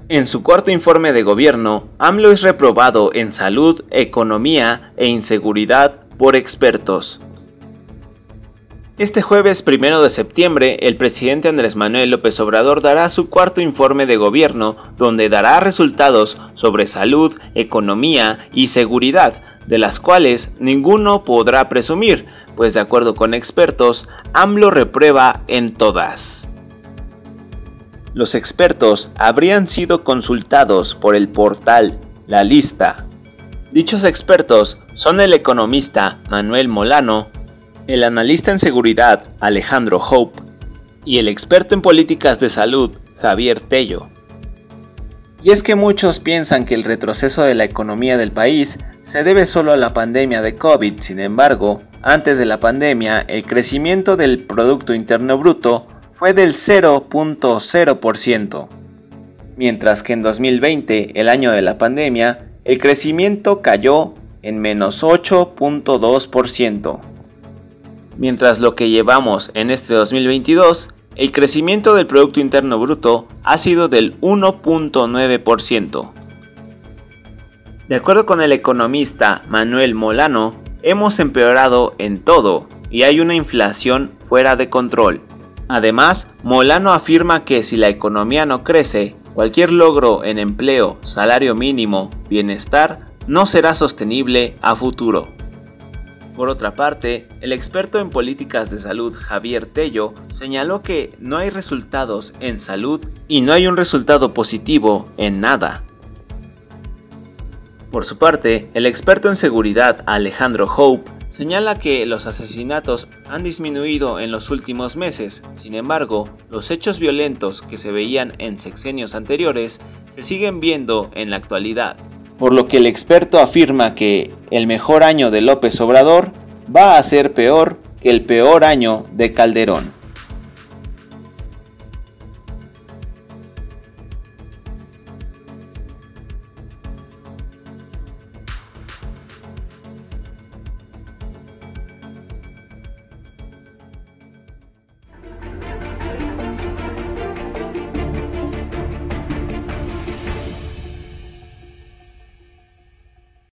En su cuarto informe de gobierno, AMLO es reprobado en salud, economía e inseguridad por expertos. Este jueves 1 de septiembre, el presidente Andrés Manuel López Obrador dará su cuarto informe de gobierno, donde dará resultados sobre salud, economía y seguridad, de las cuales ninguno podrá presumir, pues de acuerdo con expertos, AMLO reprueba en todas. Los expertos habrían sido consultados por el portal La Lista. Dichos expertos son el economista Manuel Molano, el analista en seguridad Alejandro Hope y el experto en políticas de salud Javier Tello. Y es que muchos piensan que el retroceso de la economía del país se debe solo a la pandemia de COVID. Sin embargo, antes de la pandemia, el crecimiento del Producto Interno Bruto fue del 0.0%, mientras que en 2020, el año de la pandemia, el crecimiento cayó en menos 8.2%. Mientras lo que llevamos en este 2022, el crecimiento del Producto Interno Bruto ha sido del 1.9%. De acuerdo con el economista Manuel Molano, hemos empeorado en todo y hay una inflación fuera de control. Además, Molano afirma que si la economía no crece, cualquier logro en empleo, salario mínimo, bienestar, no será sostenible a futuro. Por otra parte, el experto en políticas de salud Javier Tello señaló que no hay resultados en salud y no hay un resultado positivo en nada. Por su parte, el experto en seguridad Alejandro Hope señala que los asesinatos han disminuido en los últimos meses. Sin embargo, los hechos violentos que se veían en sexenios anteriores se siguen viendo en la actualidad, por lo que el experto afirma que el mejor año de López Obrador va a ser peor que el peor año de Calderón.